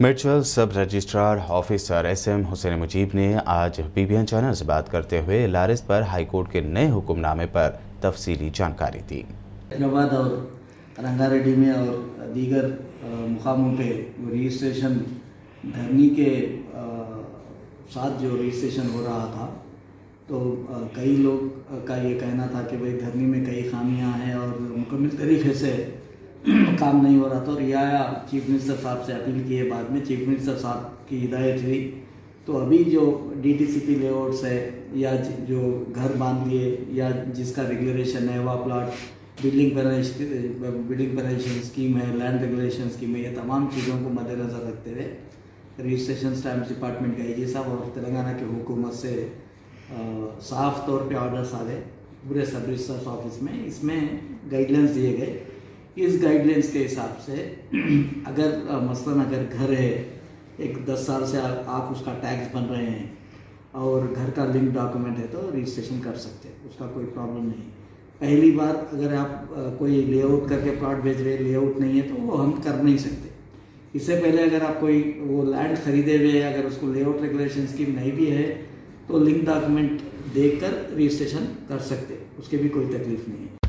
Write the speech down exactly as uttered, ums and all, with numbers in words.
Mutual sub registrar officer S M Hussain Mujeeb ने आज P B N channel से बात करते हुए लारिस पर हाईकोर्ट के नए हुक्मनामे पर तफसीली जानकारी दी। हैदराबाद और रंगारेड्डी में और दीगर मुकामों पे रजिस्ट्रेशन धरनी के साथ जो रजिस्ट्रेशन हो रहा था, तो कई लोग का ये कहना था कि भाई धरनी में कई खामियां हैं और मुकम्मल तरीके से काम नहीं हो रहा था। और रियाया चीफ मिनिस्टर साहब से अपील की है, बाद में चीफ मिनिस्टर साहब की हिदायत हुई। तो अभी जो D T C P layouts है या जो घर बांध लिए या जिसका रेगुलेशन है, वह plot building building penalisation scheme है, लैंड रेगुलेशन स्कीम है, ये तमाम चीज़ों को मद्देनज़र रखते हुए रजिस्ट्रेशन स्टैम्प डिपार्टमेंट का आई जी साहब और तेलंगाना की हुकूमत से साफ तौर पे ऑर्डर्स आ गए पूरे सब रजिस्टर्स ऑफिस में। इसमें गाइडलाइंस दिए गए। इस गाइडलाइंस के हिसाब से अगर मसलन अगर घर है, एक दस साल से आप उसका टैक्स बन रहे हैं और घर का लिंक डॉक्यूमेंट है, तो रजिस्ट्रेशन कर सकते हैं, उसका कोई प्रॉब्लम नहीं। पहली बार अगर आप कोई लेआउट करके प्लॉट बेच रहे, लेआउट नहीं है, तो वो हम कर नहीं सकते। इससे पहले अगर आप कोई वो लैंड खरीदे हुए है, अगर उसको लेआउट रेगुलेशन स्कीम नहीं भी है, तो लिंक डॉक्यूमेंट देखकर रजिस्ट्रेशन कर सकते, उसके भी कोई तकलीफ नहीं है।